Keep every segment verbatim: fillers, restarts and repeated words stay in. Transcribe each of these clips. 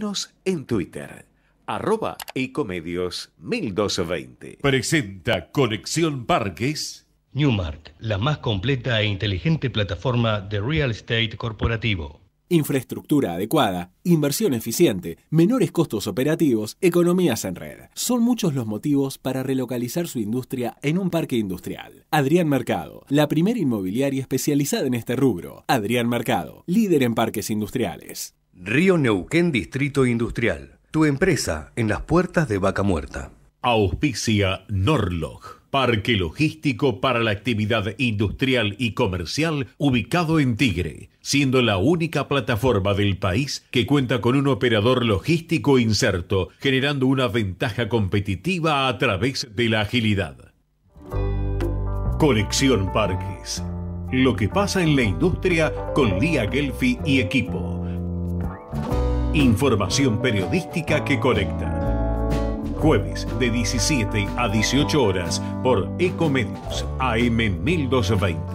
Seguinos en Twitter, arroba ecomedios mil doscientos veinte. Presenta Conexión Parques. Newmark, la más completa e inteligente plataforma de real estate corporativo. Infraestructura adecuada, inversión eficiente, menores costos operativos, economías en red. Son muchos los motivos para relocalizar su industria en un parque industrial. Adrián Mercado, la primera inmobiliaria especializada en este rubro. Adrián Mercado, líder en parques industriales. Río Neuquén Distrito Industrial. Tu empresa en las puertas de Vaca Muerta. Auspicia Norlog, parque logístico para la actividad industrial y comercial ubicado en Tigre, siendo la única plataforma del país que cuenta con un operador logístico inserto, generando una ventaja competitiva a través de la agilidad. Conexión Parques. Lo que pasa en la industria con Lía Gelfi y equipo. Información periodística que conecta. Jueves de diecisiete a dieciocho horas por Ecomedios A M mil doscientos veinte.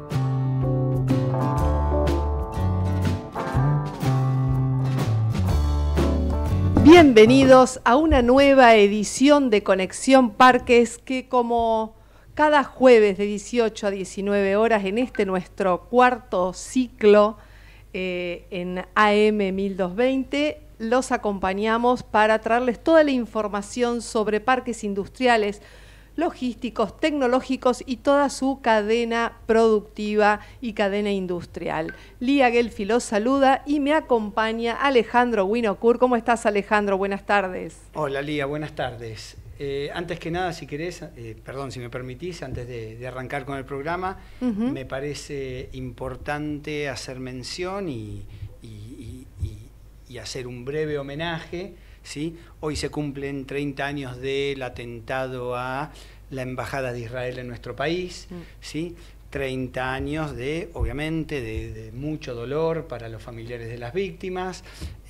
Bienvenidos a una nueva edición de Conexión Parques que, como cada jueves de dieciocho a diecinueve horas en este nuestro cuarto ciclo eh, en A M mil doscientos veinte, los acompañamos para traerles toda la información sobre parques industriales, logísticos, tecnológicos y toda su cadena productiva y cadena industrial. Lía Gelfi los saluda y me acompaña Alejandro Winokur. ¿Cómo estás, Alejandro? Buenas tardes. Hola, Lía, buenas tardes. Eh, antes que nada, si querés, eh, perdón, si me permitís, antes de, de arrancar con el programa, uh-huh. me parece importante hacer mención y, y, y, y, y hacer un breve homenaje, ¿sí? Hoy se cumplen treinta años del atentado a la Embajada de Israel en nuestro país, uh-huh. ¿sí? treinta años de, obviamente, de, de mucho dolor para los familiares de las víctimas,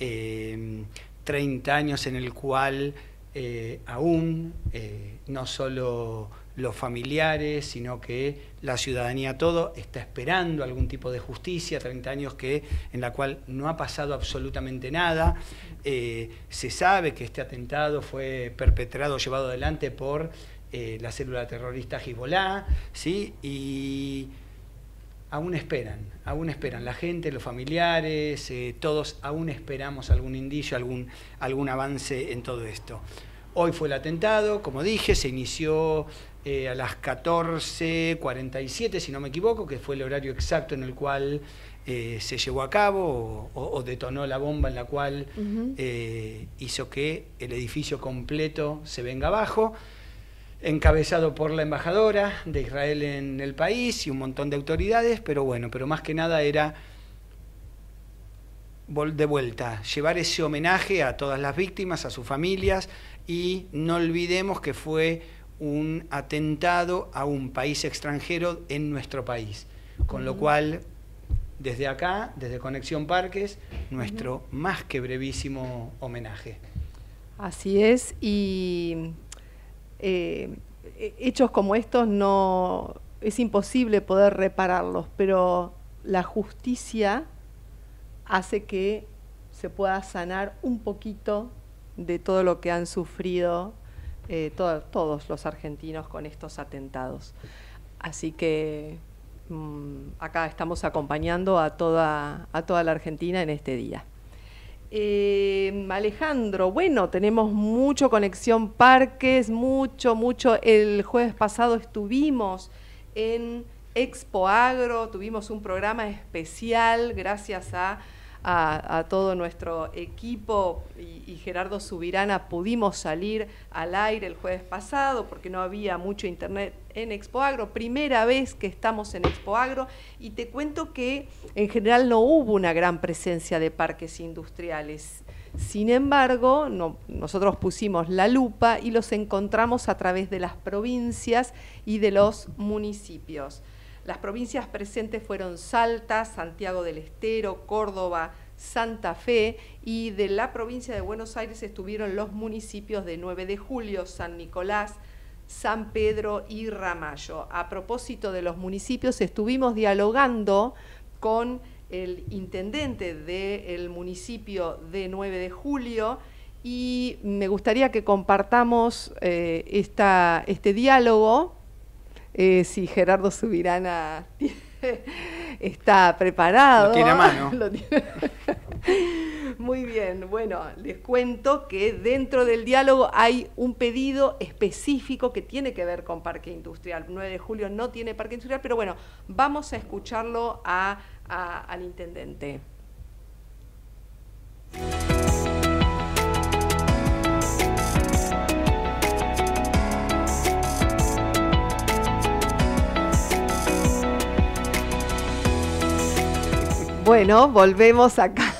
eh, treinta años en el cual Eh, aún eh, no solo los familiares, sino que la ciudadanía todo está esperando algún tipo de justicia, treinta años que, en la cual no ha pasado absolutamente nada. Eh, se sabe que este atentado fue perpetrado, llevado adelante por eh, la célula terrorista Hezbollah, ¿sí? Y aún esperan, aún esperan la gente, los familiares, eh, todos aún esperamos algún indicio, algún, algún avance en todo esto. Hoy fue el atentado, como dije, se inició eh, a las catorce cuarenta y siete, si no me equivoco, que fue el horario exacto en el cual eh, se llevó a cabo o, o detonó la bomba en la cual uh-huh. eh, hizo que el edificio completo se venga abajo, encabezado por la embajadora de Israel en el país y un montón de autoridades, pero bueno, pero más que nada era de vuelta, llevar ese homenaje a todas las víctimas, a sus familias, y no olvidemos que fue un atentado a un país extranjero en nuestro país, con uh-huh. lo cual, desde acá, desde Conexión Parques, nuestro uh-huh. más que brevísimo homenaje. Así es, y Eh, hechos como estos no es imposible poder repararlos, pero la justicia hace que se pueda sanar un poquito de todo lo que han sufrido eh, to- todos los argentinos con estos atentados. Así que mmm, acá estamos acompañando a toda, a toda la Argentina en este día. Eh, Alejandro, bueno, tenemos mucho Conexión Parques, mucho, mucho. El jueves pasado estuvimos en Expo Agro, tuvimos un programa especial gracias a, a, a todo nuestro equipo y, y Gerardo Subirana pudimos salir al aire el jueves pasado porque no había mucho internet en Expo Agro, primera vez que estamos en Expo Agro, y te cuento que en general no hubo una gran presencia de parques industriales. Sin embargo, no, nosotros pusimos la lupa y los encontramos a través de las provincias y de los municipios. Las provincias presentes fueron Salta, Santiago del Estero, Córdoba, Santa Fe, y de la provincia de Buenos Aires estuvieron los municipios de nueve de julio, San Nicolás, San Pedro y Ramallo. A propósito de los municipios, estuvimos dialogando con el intendente del municipio de nueve de julio, y me gustaría que compartamos eh, esta, este diálogo. Eh, si Gerardo Subirana está preparado. Lo tiene a mano. Lo tiene. Muy bien, bueno, les cuento que dentro del diálogo hay un pedido específico que tiene que ver con parque industrial. nueve de julio no tiene parque industrial, pero bueno, vamos a escucharlo a, a, al intendente. Bueno, volvemos acá.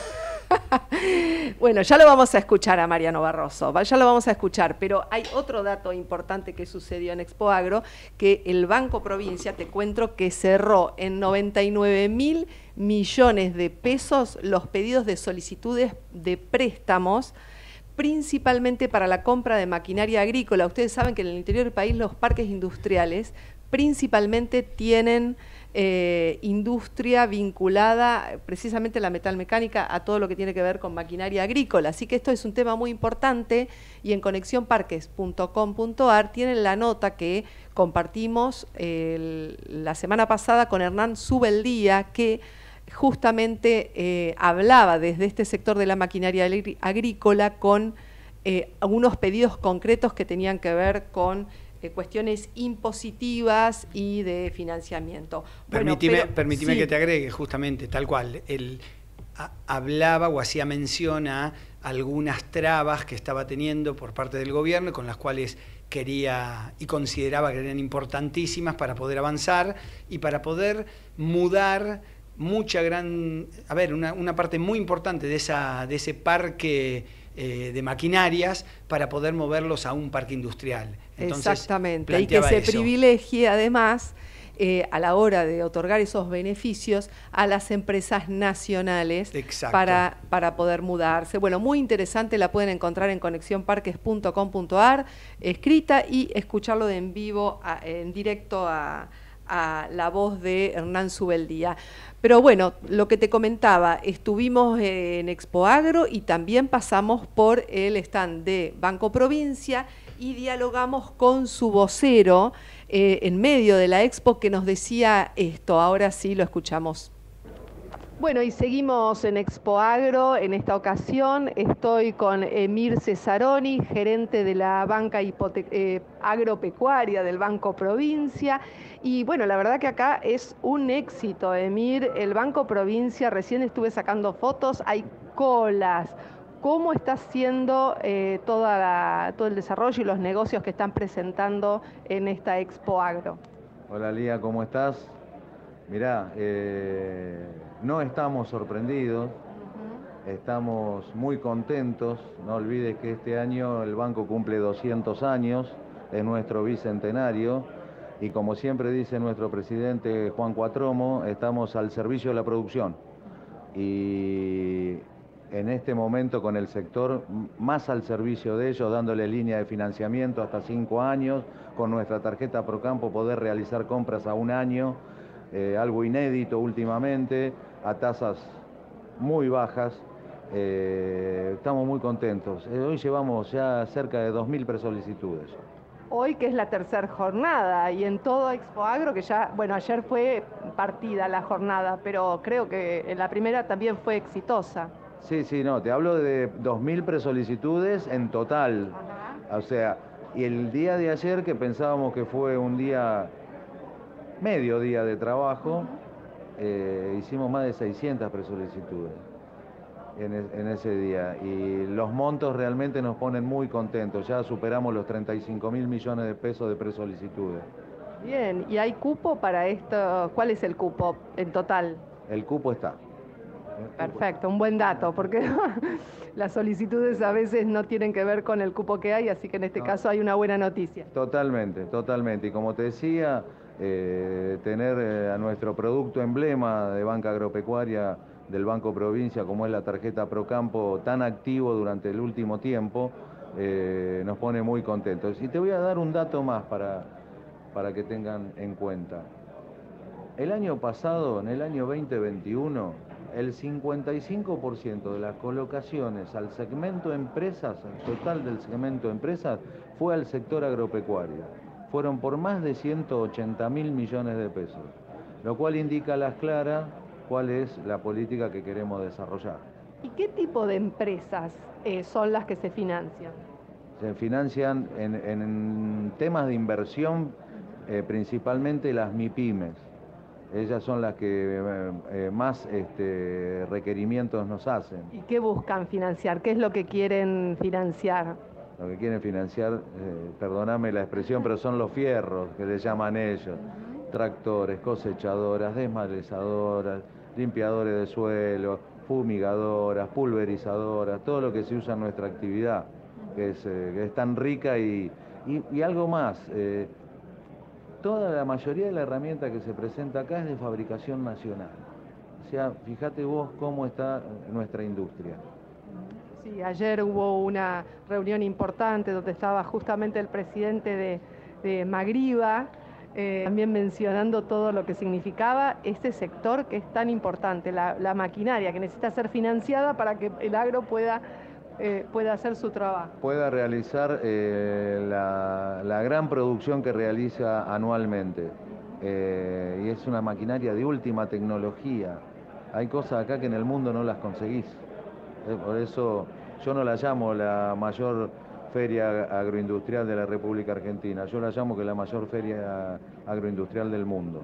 Bueno, ya lo vamos a escuchar a Mariano Barroso, ya lo vamos a escuchar, pero hay otro dato importante que sucedió en Expo Agro, que el Banco Provincia, te cuento que cerró en noventa y nueve mil millones de pesos los pedidos de solicitudes de préstamos, principalmente para la compra de maquinaria agrícola. Ustedes saben que en el interior del país los parques industriales principalmente tienen eh, industria vinculada precisamente a la metalmecánica, a todo lo que tiene que ver con maquinaria agrícola. Así que esto es un tema muy importante, y en conexión parques punto com punto ar tienen la nota que compartimos el, la semana pasada con Hernán Subeldía, que justamente eh, hablaba desde este sector de la maquinaria agrícola con eh, algunos pedidos concretos que tenían que ver con Eh, cuestiones impositivas y de financiamiento. Permitime, bueno, pero, permitime sí. que te agregue, justamente, tal cual. Él a, hablaba o hacía mención a algunas trabas que estaba teniendo por parte del gobierno, con las cuales quería y consideraba que eran importantísimas para poder avanzar y para poder mudar mucha gran, a ver, una, una parte muy importante de, esa, de ese parque eh, de maquinarias para poder moverlos a un parque industrial. Entonces, exactamente, y que se eso. privilegie además eh, a la hora de otorgar esos beneficios a las empresas nacionales para, para poder mudarse. Bueno, muy interesante, la pueden encontrar en conexión parques punto com punto ar, escrita, y escucharlo de en vivo, a, en directo a, a la voz de Hernán Subeldía. Pero bueno, lo que te comentaba, estuvimos en Expo Agro y también pasamos por el stand de Banco Provincia y dialogamos con su vocero eh, en medio de la Expo, que nos decía esto. Ahora sí lo escuchamos. Bueno, y seguimos en Expo Agro. En esta ocasión estoy con Emir Cesaroni, gerente de la banca hipote- eh, agropecuaria del Banco Provincia. Y bueno, la verdad que acá es un éxito, Emir. El Banco Provincia, recién estuve sacando fotos, hay colas. ¿Cómo está siendo eh, toda la, todo el desarrollo y los negocios que están presentando en esta Expo Agro? Hola Lía, ¿cómo estás? Mirá, eh, no estamos sorprendidos, uh-huh. Estamos muy contentos. No olvides que este año el banco cumple doscientos años, es nuestro bicentenario, y como siempre dice nuestro presidente Juan Cuatromo, estamos al servicio de la producción. Y en este momento con el sector más al servicio de ellos, dándole línea de financiamiento hasta cinco años, con nuestra tarjeta Procampo poder realizar compras a un año, eh, algo inédito últimamente, a tasas muy bajas. Eh, estamos muy contentos. Eh, hoy llevamos ya cerca de dos mil presolicitudes. Hoy que es la tercera jornada, y en todo Expo Agro, que ya, bueno, ayer fue partida la jornada, pero creo que en la primera también fue exitosa. Sí, sí, no, te hablo de dos mil presolicitudes en total. Ajá. O sea, y el día de ayer, que pensábamos que fue un día, medio día de trabajo, eh, hicimos más de seiscientas presolicitudes en, es, en ese día. Y los montos realmente nos ponen muy contentos. Ya superamos los treinta y cinco mil millones de pesos de presolicitudes. Bien, ¿y hay cupo para esto? ¿Cuál es el cupo en total? El cupo está. Perfecto, un buen dato, porque las solicitudes a veces no tienen que ver con el cupo que hay, así que en este no. caso hay una buena noticia. Totalmente, totalmente. Y como te decía, eh, tener eh, a nuestro producto emblema de banca agropecuaria del Banco Provincia, como es la tarjeta Procampo, tan activo durante el último tiempo, eh, nos pone muy contentos. Y te voy a dar un dato más para, para que tengan en cuenta. El año pasado, en el año veinte veintiuno, el cincuenta y cinco por ciento de las colocaciones al segmento empresas, el total del segmento empresas, fue al sector agropecuario. Fueron por más de ciento ochenta mil millones de pesos, lo cual indica a las claras cuál es la política que queremos desarrollar. ¿Y qué tipo de empresas eh, son las que se financian? Se financian en, en temas de inversión, eh, principalmente las MIPYMES. Ellas son las que eh, eh, más este, requerimientos nos hacen. ¿Y qué buscan financiar? ¿Qué es lo que quieren financiar? Lo que quieren financiar, eh, perdóname la expresión, pero son los fierros que le llaman ellos. Tractores, cosechadoras, desmalezadoras, limpiadores de suelo, fumigadoras, pulverizadoras, todo lo que se usa en nuestra actividad, que es, eh, que es tan rica y, y, y algo más. Eh, toda la mayoría de la herramienta que se presenta acá es de fabricación nacional. O sea, fíjate vos cómo está nuestra industria. Sí, ayer hubo una reunión importante donde estaba justamente el presidente de, de Magriba, eh, también mencionando todo lo que significaba este sector que es tan importante, la, la maquinaria que necesita ser financiada para que el agro pueda, eh, pueda hacer su trabajo. Pueda realizar eh, la, la gran producción que realiza anualmente. Eh, y es una maquinaria de última tecnología. Hay cosas acá que en el mundo no las conseguís. Eh, por eso yo no la llamo la mayor feria agroindustrial de la República Argentina, yo la llamo que la mayor feria agroindustrial del mundo.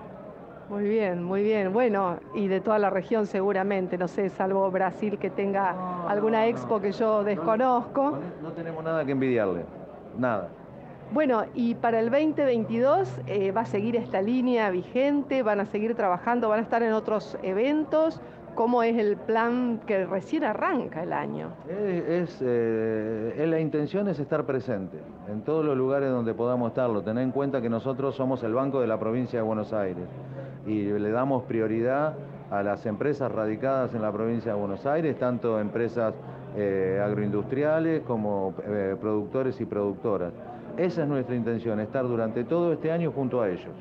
Muy bien, muy bien. Bueno, y de toda la región seguramente, no sé, salvo Brasil que tenga no, alguna no, expo no. que yo desconozco. No, no tenemos nada que envidiarle, nada. Bueno, y para el veinte veintidós eh, va a seguir esta línea vigente, van a seguir trabajando, van a estar en otros eventos. ¿Cómo es el plan que recién arranca el año? Es, es, eh, es la intención es estar presente en todos los lugares donde podamos estarlo. Tener en cuenta que nosotros somos el Banco de la Provincia de Buenos Aires y le damos prioridad a las empresas radicadas en la provincia de Buenos Aires, tanto empresas eh, agroindustriales como eh, productores y productoras. Esa es nuestra intención, estar durante todo este año junto a ellos.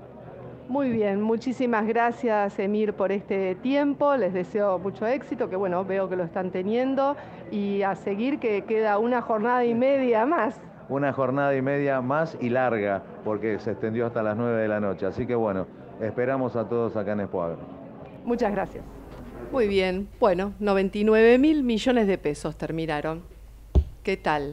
Muy bien, muchísimas gracias, Emir, por este tiempo. Les deseo mucho éxito, que bueno, veo que lo están teniendo, y a seguir, que queda una jornada y media más. Una jornada y media más y larga, porque se extendió hasta las nueve de la noche. Así que bueno, esperamos a todos acá en Expo Agro. Muchas gracias. Muy bien, bueno, noventa y nueve mil millones de pesos terminaron. ¿Qué tal?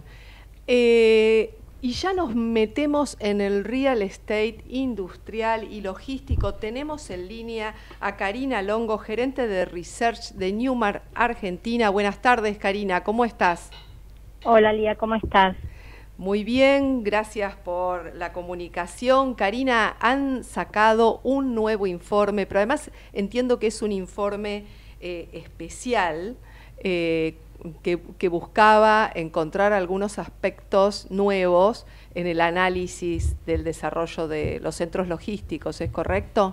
Eh... Y ya nos metemos en el real estate industrial y logístico. Tenemos en línea a Karina Longo, gerente de Research de Newmar, Argentina. Buenas tardes, Karina, ¿cómo estás? Hola, Lía, ¿cómo estás? Muy bien, gracias por la comunicación. Karina, han sacado un nuevo informe, pero además entiendo que es un informe eh, especial, eh, Que, que buscaba encontrar algunos aspectos nuevos en el análisis del desarrollo de los centros logísticos, ¿es correcto?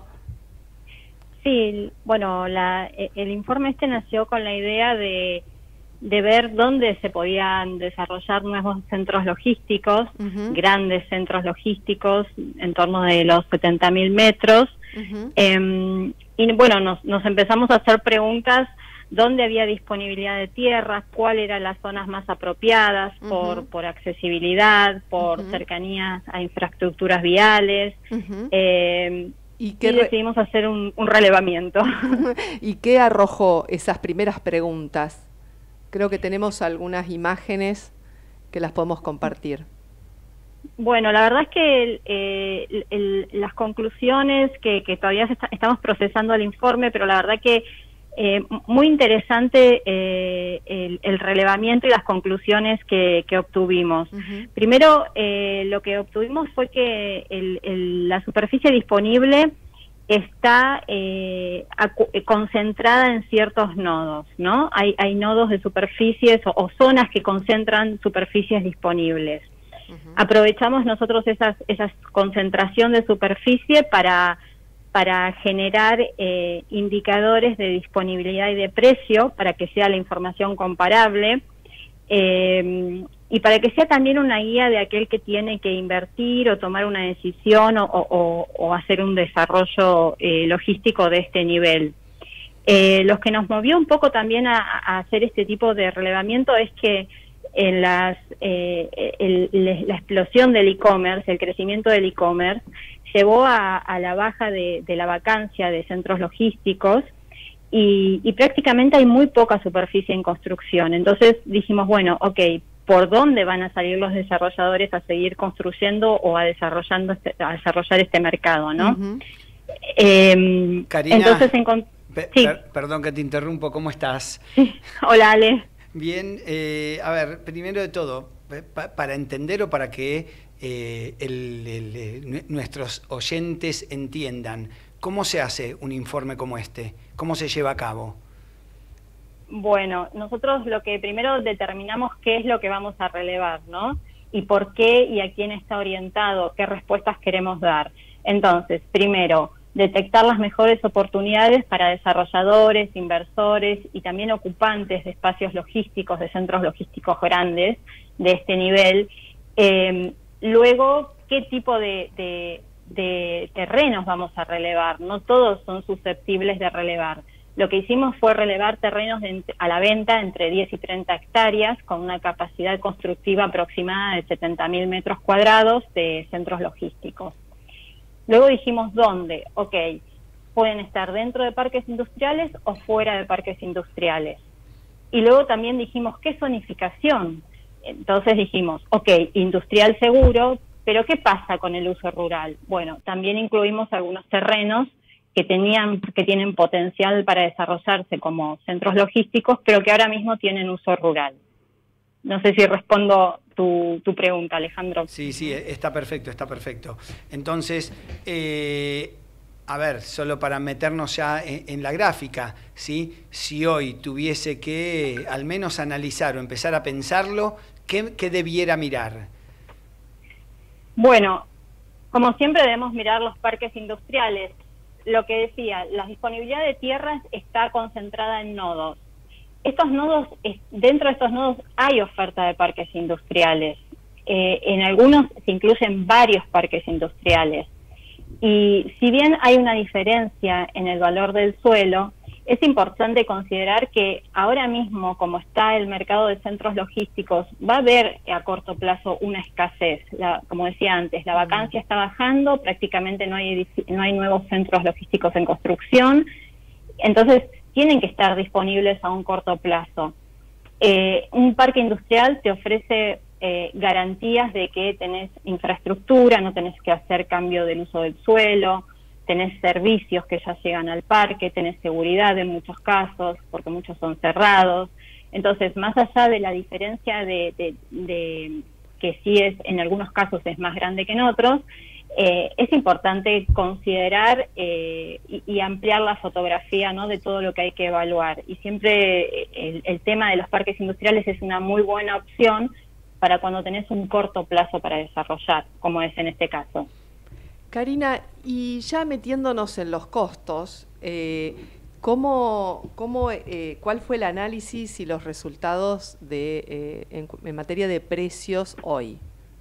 Sí, bueno, la, el informe este nació con la idea de, de ver dónde se podían desarrollar nuevos centros logísticos, uh-huh. grandes centros logísticos, en torno de los setenta mil metros. Uh-huh. eh, y bueno, nos, nos empezamos a hacer preguntas: dónde había disponibilidad de tierras, cuáles eran las zonas más apropiadas por, uh-huh. por accesibilidad, por uh-huh. cercanía a infraestructuras viales, uh-huh. eh, ¿Y, qué y decidimos hacer un, un relevamiento. ¿Y qué arrojó esas primeras preguntas? Creo que tenemos algunas imágenes que las podemos compartir. Bueno, la verdad es que el, el, el, las conclusiones que, que todavía está, estamos procesando el informe, pero la verdad que Eh, muy interesante eh, el, el relevamiento y las conclusiones que, que obtuvimos. Uh-huh. Primero, eh, lo que obtuvimos fue que el, el, la superficie disponible está eh, acu- concentrada en ciertos nodos, ¿no? Hay, hay nodos de superficies o, o zonas que concentran superficies disponibles. Uh-huh. Aprovechamos nosotros esas, esas concentración de superficie para para generar eh, indicadores de disponibilidad y de precio, para que sea la información comparable, eh, y para que sea también una guía de aquel que tiene que invertir o tomar una decisión o, o, o hacer un desarrollo eh, logístico de este nivel. Eh, lo que nos movió un poco también a, a hacer este tipo de relevamiento es que en las eh, el, el, la explosión del e-commerce, el crecimiento del e-commerce, llevó a, a la baja de, de la vacancia de centros logísticos y, y prácticamente hay muy poca superficie en construcción. Entonces dijimos, bueno, ok, ¿por dónde van a salir los desarrolladores a seguir construyendo o a, desarrollando este, a desarrollar este mercado, ¿no? Uh-huh. eh, Karina, entonces, pe sí. per perdón que te interrumpo, ¿cómo estás? Sí. Hola, Ale. Bien, eh, a ver, primero de todo, pa para entender o para que eh, el, el, el, nuestros oyentes entiendan, ¿cómo se hace un informe como este? ¿Cómo se lleva a cabo? Bueno, nosotros lo que primero determinamos qué es lo que vamos a relevar, ¿no? Y por qué y a quién está orientado, qué respuestas queremos dar. Entonces, primero, detectar las mejores oportunidades para desarrolladores, inversores y también ocupantes de espacios logísticos, de centros logísticos grandes de este nivel. Eh, luego, qué tipo de, de, de terrenos vamos a relevar. No todos son susceptibles de relevar. Lo que hicimos fue relevar terrenos de, a la venta entre diez y treinta hectáreas con una capacidad constructiva aproximada de setenta mil metros cuadrados de centros logísticos. Luego dijimos dónde, ok, pueden estar dentro de parques industriales o fuera de parques industriales. Y luego también dijimos, ¿qué zonificación? Entonces dijimos, ok, industrial seguro, pero ¿qué pasa con el uso rural? Bueno, también incluimos algunos terrenos que tenían, que tienen potencial para desarrollarse como centros logísticos, pero que ahora mismo tienen uso rural. No sé si respondo tu, tu pregunta, Alejandro. Sí, sí, está perfecto, está perfecto. Entonces, eh, a ver, solo para meternos ya en, en la gráfica, ¿sí? Si hoy tuviese que al menos analizar o empezar a pensarlo, ¿qué, qué debiera mirar? Bueno, como siempre debemos mirar los parques industriales. Lo que decía, la disponibilidad de tierras está concentrada en nodos. Estos nodos, dentro de estos nodos hay oferta de parques industriales. Eh, en algunos se incluyen varios parques industriales. Y si bien hay una diferencia en el valor del suelo, es importante considerar que ahora mismo, como está el mercado de centros logísticos, va a haber a corto plazo una escasez. La, como decía antes, la vacancia está bajando, prácticamente no hay, no hay nuevos centros logísticos en construcción. Entonces, tienen que estar disponibles a un corto plazo. Eh, un parque industrial te ofrece eh, garantías de que tenés infraestructura, no tenés que hacer cambio del uso del suelo, tenés servicios que ya llegan al parque, tenés seguridad en muchos casos, porque muchos son cerrados. Entonces, más allá de la diferencia de, de, de que sí es, en algunos casos es más grande que en otros, Eh, es importante considerar eh, y, y ampliar la fotografía, ¿no?, de todo lo que hay que evaluar. Y siempre el, el tema de los parques industriales es una muy buena opción para cuando tenés un corto plazo para desarrollar, como es en este caso. Karina, y ya metiéndonos en los costos, eh, ¿cómo, cómo, eh, ¿cuál fue el análisis y los resultados de, eh, en, en materia de precios hoy?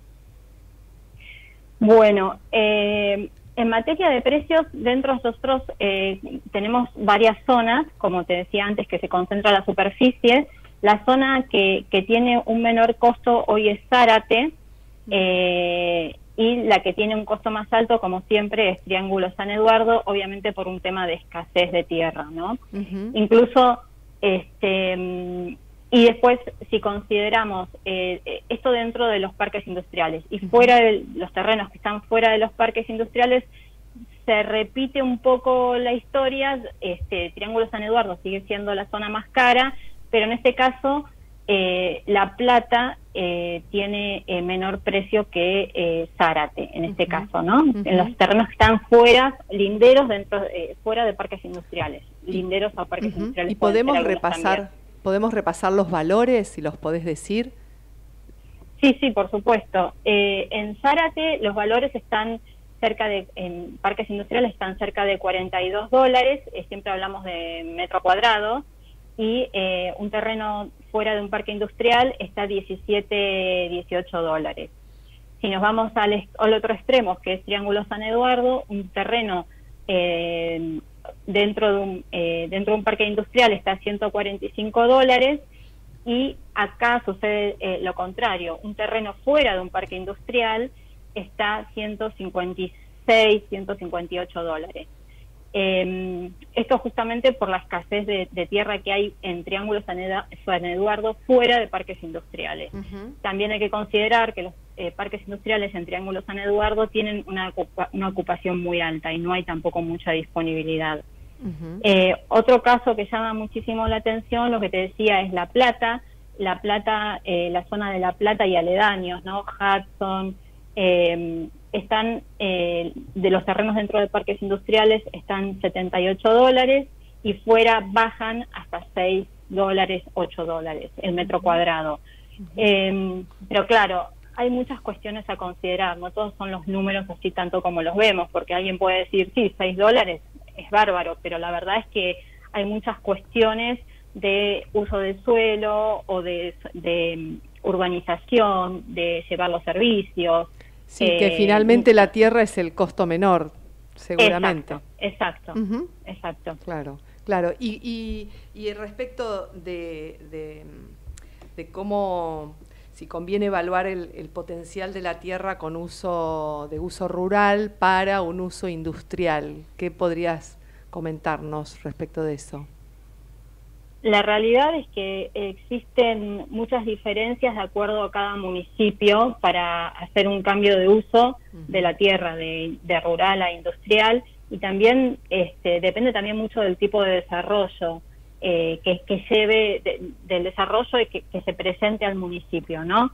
Bueno, eh, en materia de precios, dentro de nosotros eh, tenemos varias zonas, como te decía antes, que se concentra la superficie. La zona que, que tiene un menor costo hoy es Zárate, eh, y la que tiene un costo más alto, como siempre, es Triángulo San Eduardo, obviamente por un tema de escasez de tierra, ¿no? Uh-huh. Incluso, este... Y después, si consideramos eh, esto dentro de los parques industriales y fuera de los terrenos que están fuera de los parques industriales, se repite un poco la historia. Este, Triángulo San Eduardo sigue siendo la zona más cara, pero en este caso eh, La Plata eh, tiene eh, menor precio que eh, Zárate, en este uh-huh. caso, ¿no? Uh-huh. En los terrenos que están fuera, linderos dentro, eh, fuera de parques industriales, linderos a parques uh-huh. industriales. Y podemos repasar... También. ¿Podemos repasar los valores, si los podés decir? Sí, sí, por supuesto. Eh, en Zárate los valores están cerca de, en parques industriales están cerca de cuarenta y dos dólares, eh, siempre hablamos de metro cuadrado, y eh, un terreno fuera de un parque industrial está diecisiete, dieciocho dólares. Si nos vamos al, al otro extremo, que es Triángulo San Eduardo, un terreno eh, dentro de un, eh, dentro de un parque industrial está a ciento cuarenta y cinco dólares, y acá sucede eh, lo contrario. Un terreno fuera de un parque industrial está a ciento cincuenta y seis, ciento cincuenta y ocho dólares. Eh, esto justamente por la escasez de, de tierra que hay en Triángulo San, Eda, San Eduardo fuera de parques industriales. Uh-huh. También hay que considerar que los eh, parques industriales en Triángulo San Eduardo tienen una, ocupa, una ocupación muy alta y no hay tampoco mucha disponibilidad. Uh-huh. Eh, otro caso que llama muchísimo la atención, lo que te decía, es La Plata. La Plata, eh, la zona de La Plata y aledaños, ¿no? Hudson, eh, están, eh, de los terrenos dentro de parques industriales están setenta y ocho dólares, y fuera bajan hasta seis dólares, ocho dólares el metro cuadrado. Uh-huh. Eh, pero claro, hay muchas cuestiones a considerar, no todos son los números así tanto como los vemos, porque alguien puede decir, sí, seis dólares es bárbaro, pero la verdad es que hay muchas cuestiones de uso del suelo o de, de urbanización, de llevar los servicios. Sí, eh, que finalmente la tierra es el costo menor, seguramente. Exacto, exacto. Uh-huh. Exacto. Claro, claro. Y, y, y respecto de, de, de cómo, si conviene evaluar el, el potencial de la tierra con uso de uso rural para un uso industrial, ¿qué podrías comentarnos respecto de eso? La realidad es que existen muchas diferencias de acuerdo a cada municipio para hacer un cambio de uso de la tierra, de, de rural a industrial, y también este, depende también mucho del tipo de desarrollo eh, que, que lleve, de, del desarrollo y que, que se presente al municipio, ¿no?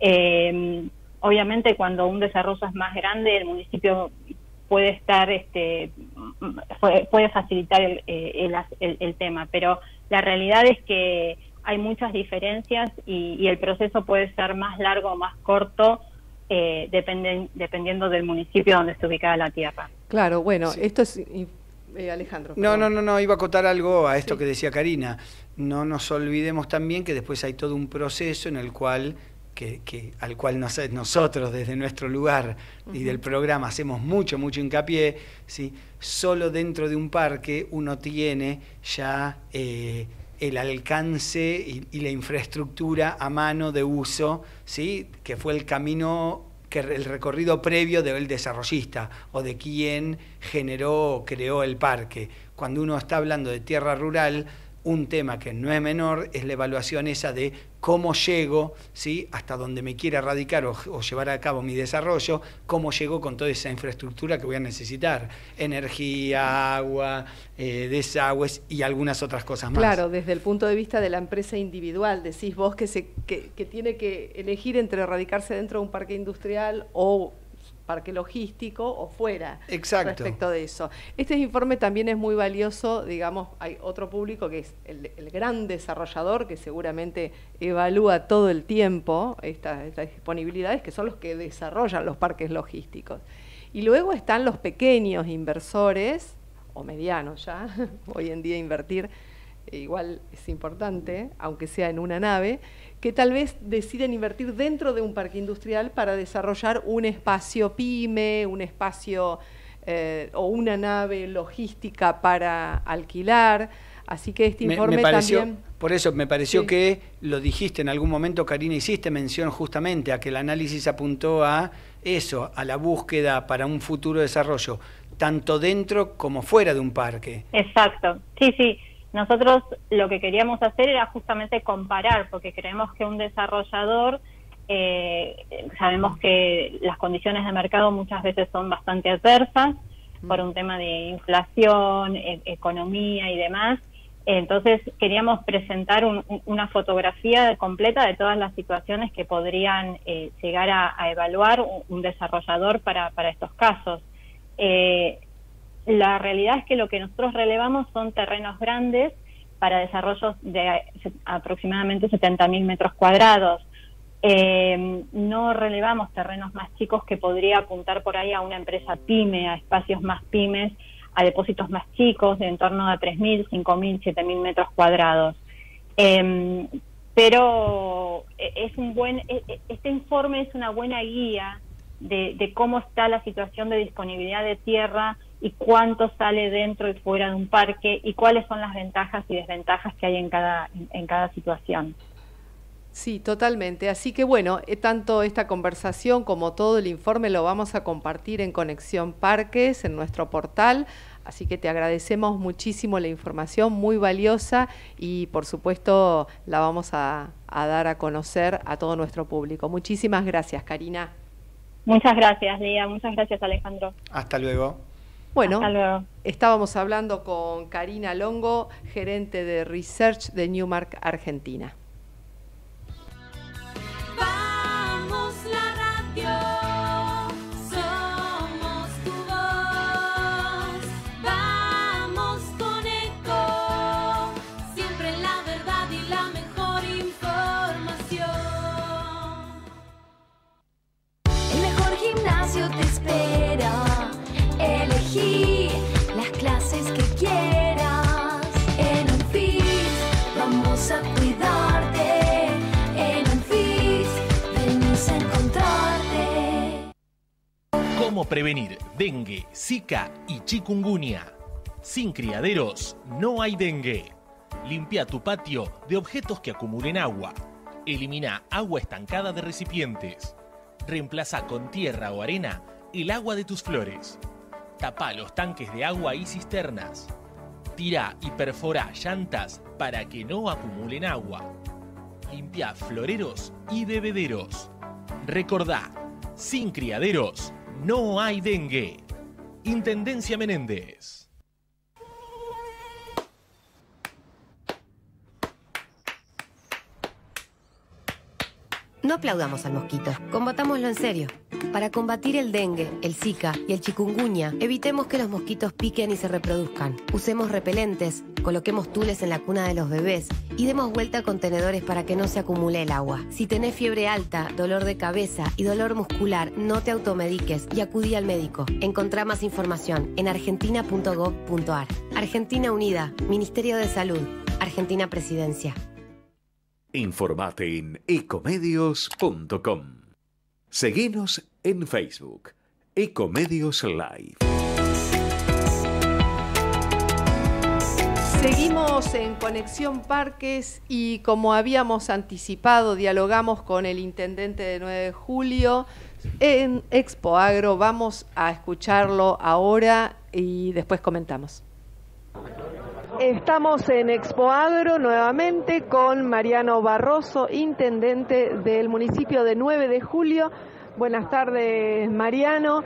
Eh, obviamente cuando un desarrollo es más grande, el municipio puede estar, este, puede, puede facilitar el, el, el, el tema, pero la realidad es que hay muchas diferencias y, y el proceso puede ser más largo o más corto, eh, dependen, dependiendo del municipio donde esté ubicada la tierra. Claro, bueno, sí. Esto es... Eh, Alejandro. No, no, no, no, iba a acotar algo a esto sí. que decía Karina. No nos olvidemos también que después hay todo un proceso en el cual... Que, que, al cual nos, nosotros desde nuestro lugar uh-huh. y del programa hacemos mucho, mucho hincapié, ¿sí? Solo dentro de un parque uno tiene ya eh, el alcance y, y la infraestructura a mano de uso, ¿sí? Que fue el camino, que el recorrido previo del desarrollista o de quien generó o creó el parque. Cuando uno está hablando de tierra rural, un tema que no es menor es la evaluación esa de cómo llego, ¿sí? Hasta donde me quiera radicar o, o llevar a cabo mi desarrollo, cómo llego con toda esa infraestructura que voy a necesitar, energía, agua, eh, desagües y algunas otras cosas más. Claro, desde el punto de vista de la empresa individual, decís vos que, se, que, que tiene que elegir entre radicarse dentro de un parque industrial o parque logístico o fuera. Exacto. Respecto de eso. Este informe también es muy valioso, digamos, hay otro público que es el, el gran desarrollador que seguramente evalúa todo el tiempo estas, estas disponibilidades, que son los que desarrollan los parques logísticos. Y luego están los pequeños inversores, o medianos ya, hoy en día invertir igual es importante, aunque sea en una nave, que tal vez deciden invertir dentro de un parque industrial para desarrollar un espacio pyme, un espacio eh, o una nave logística para alquilar. Así que este informe me, me pareció, también... Por eso me pareció sí. que lo dijiste en algún momento, Karina, hiciste mención justamente a que el análisis apuntó a eso, a la búsqueda para un futuro desarrollo, tanto dentro como fuera de un parque. Exacto, sí, sí. Nosotros lo que queríamos hacer era justamente comparar, porque creemos que un desarrollador, eh, sabemos que las condiciones de mercado muchas veces son bastante adversas mm. por un tema de inflación, e economía y demás. Entonces queríamos presentar un, una fotografía completa de todas las situaciones que podrían eh, llegar a, a evaluar un, un desarrollador para, para estos casos. Eh, La realidad es que lo que nosotros relevamos son terrenos grandes para desarrollos de aproximadamente setenta mil metros cuadrados. Eh, no relevamos terrenos más chicos que podría apuntar por ahí a una empresa pyme, a espacios más pymes, a depósitos más chicos, de en torno a tres mil, cinco mil, siete mil metros cuadrados. Eh, pero es un buen, este informe es una buena guía de, de cómo está la situación de disponibilidad de tierra y cuánto sale dentro y fuera de un parque y cuáles son las ventajas y desventajas que hay en cada, en, en cada situación. Sí, totalmente. Así que bueno, eh, tanto esta conversación como todo el informe lo vamos a compartir en Conexión Parques, en nuestro portal. Así que te agradecemos muchísimo la información, muy valiosa, y por supuesto la vamos a, a dar a conocer a todo nuestro público. Muchísimas gracias, Karina. Muchas gracias, Lía. Muchas gracias, Alejandro. Hasta luego. Bueno, Hasta luego. Estábamos hablando con Karina Longo, gerente de Research de Newmark, Argentina. Vamos la radio, somos tu voz. Vamos con Eco, siempre la verdad y la mejor información. El mejor gimnasio te espera. Elegí las clases que quieras. En Unfit vamos a cuidarte. En Unfit venimos a encontrarte. ¿Cómo prevenir dengue, zika y chikungunya? Sin criaderos no hay dengue. Limpia tu patio de objetos que acumulen agua. Elimina agua estancada de recipientes. Reemplaza con tierra o arena el agua de tus flores. Tapa los tanques de agua y cisternas. Tira y perfora llantas para que no acumulen agua. Limpia floreros y bebederos. Recordá, sin criaderos no hay dengue. Intendencia Menéndez. No aplaudamos al mosquito, combatámoslo en serio. Para combatir el dengue, el zika y el chikungunya, evitemos que los mosquitos piquen y se reproduzcan. Usemos repelentes, coloquemos tules en la cuna de los bebés y demos vuelta a contenedores para que no se acumule el agua. Si tenés fiebre alta, dolor de cabeza y dolor muscular, no te automediques y acudí al médico. Encontrá más información en argentina punto gov punto ar. Argentina Unida, Ministerio de Salud, Argentina Presidencia. Informate en ecomedios punto com. Seguinos en Facebook, Ecomedios Live. Seguimos en Conexión Parques y, como habíamos anticipado, dialogamos con el intendente de nueve de julio en Expo Agro. Vamos a escucharlo ahora y después comentamos. Estamos en Expo Agro nuevamente con Mariano Barroso, intendente del municipio de nueve de julio. Buenas tardes, Mariano.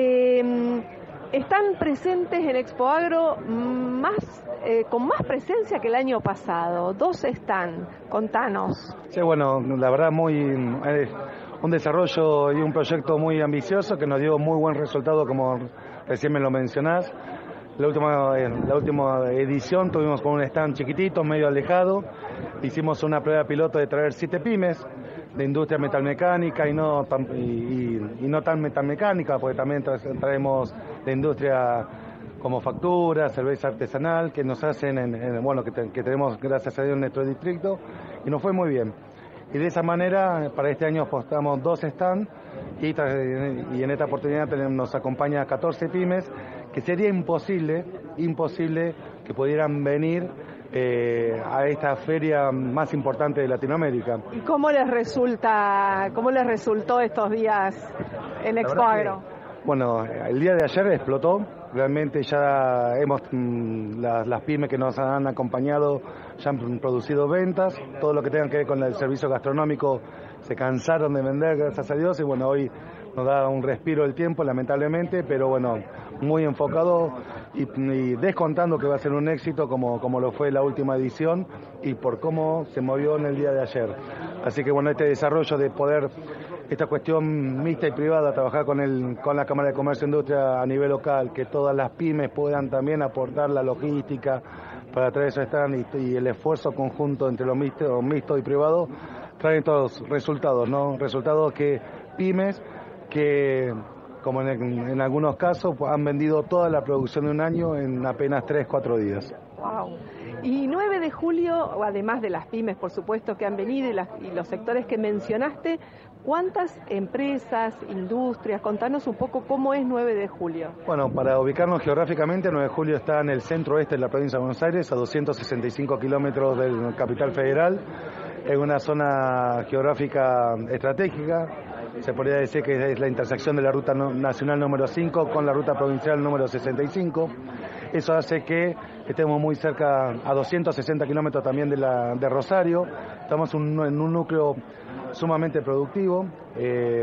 Eh, están presentes en Expo Agro más, eh, con más presencia que el año pasado. Dos están, contanos. Sí, bueno, la verdad muy eh, un desarrollo y un proyecto muy ambicioso que nos dio muy buen resultado, como recién me lo mencionás. La última, la última edición tuvimos con un stand chiquitito, medio alejado. Hicimos una prueba piloto de traer siete pymes de industria metalmecánica y no tan, y, y, y no tan metalmecánica, porque también tra traemos de industria como factura, cerveza artesanal, que nos hacen, en, en, bueno, que, te, que tenemos gracias a Dios en nuestro distrito, y nos fue muy bien. Y de esa manera, para este año apostamos dos stands y, y en esta oportunidad tenemos, nos acompaña catorce pymes, que sería imposible, imposible que pudieran venir eh, a esta feria más importante de Latinoamérica. ¿Y cómo les resulta, cómo les resultó estos días en Expo Agro? Bueno, el día de ayer explotó, realmente ya hemos, las, las pymes que nos han acompañado ya han producido ventas, todo lo que tenga que ver con el servicio gastronómico se cansaron de vender, gracias a Dios, y bueno, hoy nos da un respiro el tiempo, lamentablemente, pero bueno, muy enfocado y, y descontando que va a ser un éxito como, como lo fue la última edición y por cómo se movió en el día de ayer. Así que bueno, este desarrollo de poder, esta cuestión mixta y privada, trabajar con, el, con la Cámara de Comercio e Industria a nivel local, que todas las pymes puedan también aportar la logística para traer esos stands y, y el esfuerzo conjunto entre lo mixto, mixto y privado, traen todos resultados, ¿no? Resultados que pymes que, como en, en algunos casos, han vendido toda la producción de un año en apenas tres, cuatro días. Wow. Y nueve de de julio, además de las pymes, por supuesto, que han venido y, las, y los sectores que mencionaste, ¿cuántas empresas, industrias? Contanos un poco cómo es nueve de julio. Bueno, para ubicarnos geográficamente, nueve de julio está en el centro oeste de la provincia de Buenos Aires, a doscientos sesenta y cinco kilómetros del capital federal, en una zona geográfica estratégica. Se podría decir que es la intersección de la ruta nacional número cinco con la ruta provincial número sesenta y cinco. Eso hace que estemos muy cerca, a doscientos sesenta kilómetros también de, la, de Rosario. Estamos un, en un núcleo sumamente productivo, eh,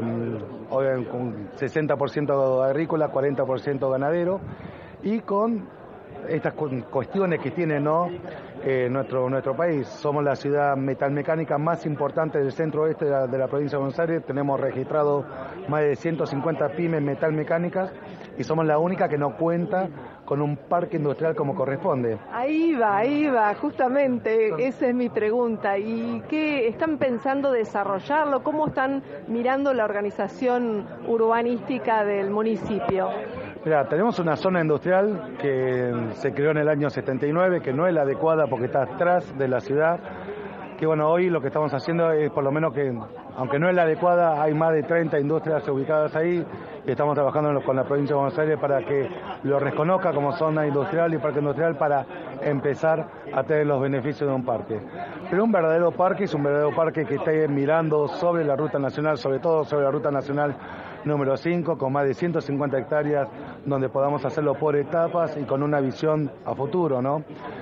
con sesenta por ciento agrícola, cuarenta por ciento ganadero, y con estas cuestiones que tiene, ¿no? eh, nuestro, nuestro país. Somos la ciudad metalmecánica más importante del centro oeste de la, de la provincia de Buenos Aires. Tenemos registrado más de ciento cincuenta pymes metalmecánicas y somos la única que no cuenta con un parque industrial como corresponde. Ahí va, ahí va, justamente, esa es mi pregunta. ¿Y qué están pensando desarrollarlo? ¿Cómo están mirando la organización urbanística del municipio? Mira, tenemos una zona industrial que se creó en el año setenta y nueve, que no es la adecuada porque está atrás de la ciudad, que bueno, hoy lo que estamos haciendo es por lo menos que, aunque no es la adecuada, hay más de treinta industrias ubicadas ahí y estamos trabajando con la provincia de Buenos Aires para que lo reconozca como zona industrial y parque industrial para empezar a tener los beneficios de un parque. Pero un verdadero parque es un verdadero parque que esté mirando sobre la ruta nacional, sobre todo sobre la ruta nacional número cinco, con más de ciento cincuenta hectáreas, donde podamos hacerlo por etapas y con una visión a futuro, ¿no?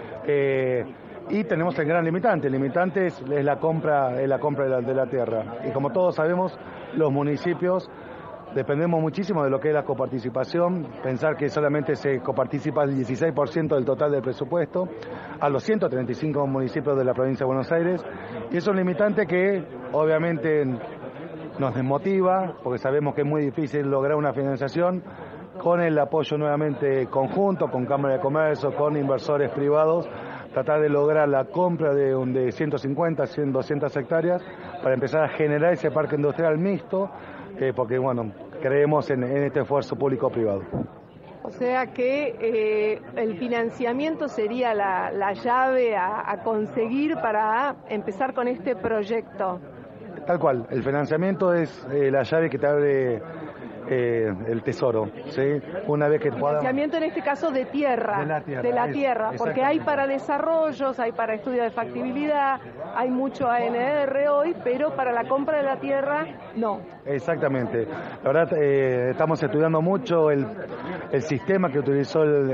Eh, y tenemos el gran limitante, el limitante es, es la compra, es la compra de la, de la tierra. Y como todos sabemos, los municipios dependemos muchísimo de lo que es la coparticipación, pensar que solamente se coparticipa el dieciséis por ciento del total del presupuesto a los ciento treinta y cinco municipios de la provincia de Buenos Aires, y es un limitante que obviamente nos desmotiva, porque sabemos que es muy difícil lograr una financiación con el apoyo nuevamente conjunto, con Cámara de Comercio, con inversores privados, tratar de lograr la compra de, de ciento cincuenta, cien, doscientas hectáreas para empezar a generar ese parque industrial mixto, eh, porque bueno, creemos en, en este esfuerzo público-privado. O sea que eh, el financiamiento sería la, la llave a, a conseguir para empezar con este proyecto. Tal cual, el financiamiento es eh, la llave que te abre eh, el tesoro, ¿sí? Una vez que podamos... Financiamiento en este caso de tierra, de la tierra, de la es, tierra porque hay para desarrollos, hay para estudios de factibilidad, hay mucho A N R hoy, pero para la compra de la tierra, no. Exactamente. La verdad, eh, estamos estudiando mucho el, el sistema que utilizó el,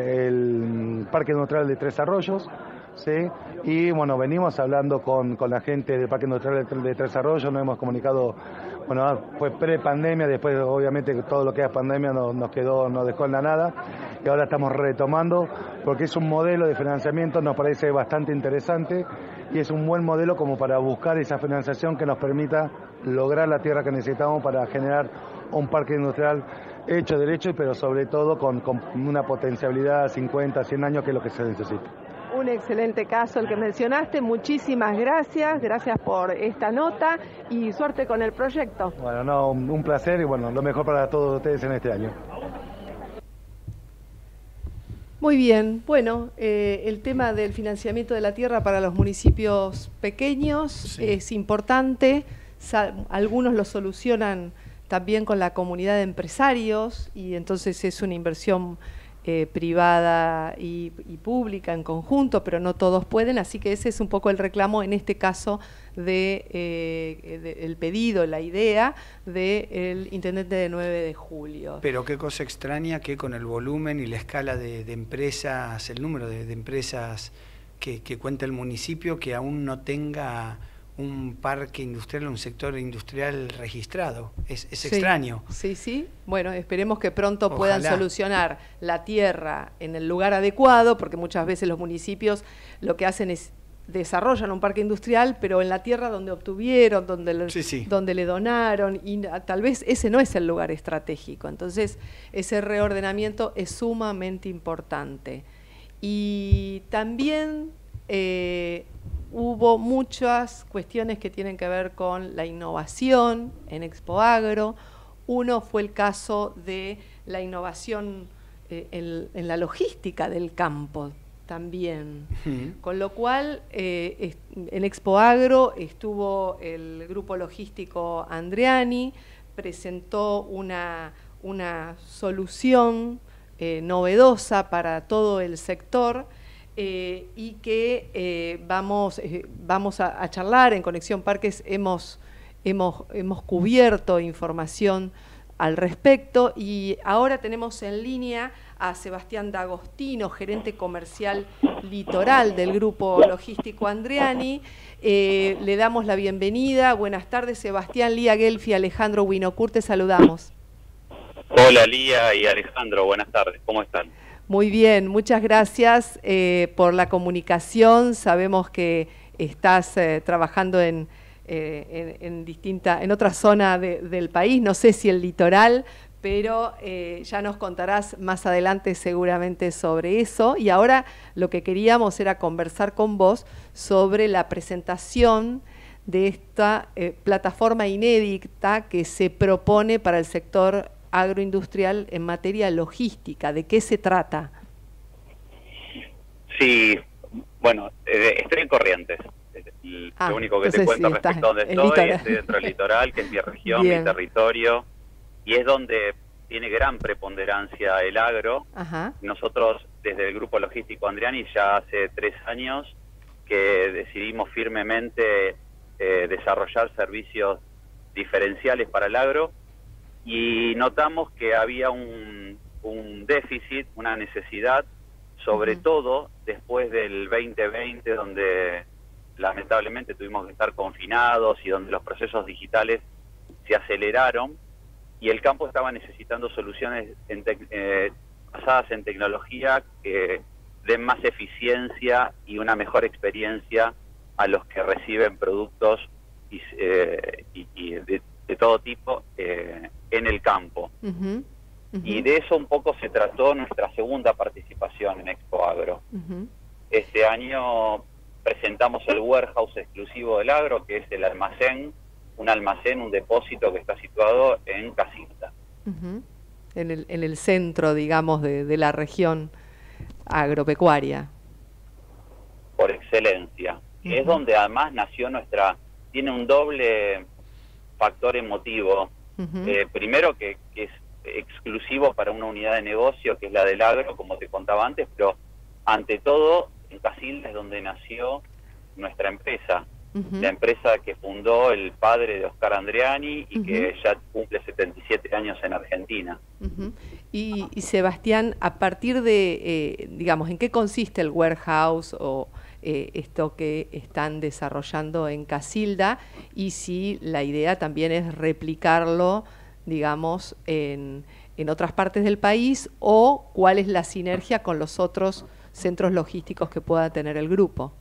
el Parque Industrial de Tres Arroyos, ¿sí? Y bueno, venimos hablando con, con la gente del Parque Industrial de, de Tres Arroyos, nos hemos comunicado, bueno, fue pre-pandemia, después obviamente todo lo que es pandemia nos, nos quedó, nos dejó en la nada, y ahora estamos retomando, porque es un modelo de financiamiento, nos parece bastante interesante, y es un buen modelo como para buscar esa financiación que nos permita lograr la tierra que necesitamos para generar un parque industrial hecho derecho, pero sobre todo con, con una potencialidad a cincuenta, cien años, que es lo que se necesita. Un excelente caso el que mencionaste, muchísimas gracias, gracias por esta nota y suerte con el proyecto. Bueno, no, un placer y bueno, lo mejor para todos ustedes en este año. Muy bien, bueno, eh, el tema del financiamiento de la tierra para los municipios pequeños sí. es importante, Sal, algunos lo solucionan también con la comunidad de empresarios y entonces es una inversión Eh, privada y, y pública en conjunto, pero no todos pueden, así que ese es un poco el reclamo en este caso de, eh, de el pedido, la idea del intendente de nueve de julio. Pero qué cosa extraña que con el volumen y la escala de, de empresas, el número de, de empresas que, que cuenta el municipio, que aún no tenga un parque industrial, un sector industrial registrado. Es, es sí, extraño. Sí, sí. Bueno, esperemos que pronto Ojalá. puedan solucionar la tierra en el lugar adecuado, porque muchas veces los municipios lo que hacen es desarrollan un parque industrial, pero en la tierra donde obtuvieron, donde le, sí, sí. donde le donaron, y tal vez ese no es el lugar estratégico. Entonces, ese reordenamiento es sumamente importante. Y también eh, hubo muchas cuestiones que tienen que ver con la innovación en Expoagro. Uno fue el caso de la innovación eh, en, en la logística del campo. también. Ujú. Con lo cual, eh, est- en Expo Agro estuvo el grupo logístico Andriani, presentó una, una solución eh, novedosa para todo el sector, eh, y que eh, vamos, eh, vamos a, a charlar en Conexión Parques. Hemos, hemos, hemos cubierto información al respecto, y ahora tenemos en línea a Sebastián D'Agostino, gerente comercial litoral del Grupo Logístico Andriani. Eh, le damos la bienvenida. Buenas tardes, Sebastián. Lía Gelfi, Alejandro Winocur, te saludamos. Hola Lía y Alejandro, buenas tardes, ¿cómo están? Muy bien, muchas gracias eh, por la comunicación. Sabemos que estás eh, trabajando en, eh, en, en, distinta, en otra zona de, del país, no sé si el litoral, pero eh, ya nos contarás más adelante seguramente sobre eso. Y ahora lo que queríamos era conversar con vos sobre la presentación de esta eh, plataforma inédita que se propone para el sector agroindustrial en materia logística. ¿De qué se trata? Sí, bueno, eh, estoy en Corrientes. El, Ah, lo único que te entonces cuento sí, respecto a donde estás en estoy, litoral. estoy dentro del litoral, que es mi región, Bien. mi territorio, y es donde tiene gran preponderancia el agro. Ajá. Nosotros, desde el Grupo Logístico Andriani, ya hace tres años que decidimos firmemente eh, desarrollar servicios diferenciales para el agro, y notamos que había un, un déficit, una necesidad, sobre uh-huh. todo después del veinte veinte, donde lamentablemente tuvimos que estar confinados y donde los procesos digitales se aceleraron, y el campo estaba necesitando soluciones en eh, basadas en tecnología que den más eficiencia y una mejor experiencia a los que reciben productos y, eh, y, y de, de todo tipo eh, en el campo. Uh-huh. Uh-huh. Y de eso un poco se trató nuestra segunda participación en Expo Agro. Uh-huh. Este año presentamos el warehouse exclusivo del agro, que es el almacén, un almacén, un depósito que está situado en Casilda. Uh-huh. En el, en el centro, digamos, de, de la región agropecuaria. Por excelencia. Uh-huh. Es donde además nació nuestra... Tiene un doble factor emotivo. Uh-huh. Eh, primero que, que es exclusivo para una unidad de negocio, que es la del agro, como te contaba antes, pero ante todo en Casilda es donde nació nuestra empresa. Uh-huh. La empresa que fundó el padre de Oscar Andriani y uh-huh. que ya cumple setenta y siete años en Argentina. Uh-huh. y, y Sebastián, a partir de, eh, digamos, ¿en qué consiste el warehouse o eh, esto que están desarrollando en Casilda? Y si la idea también es replicarlo, digamos, en, en otras partes del país, o cuál es la sinergia con los otros centros logísticos que pueda tener el grupo.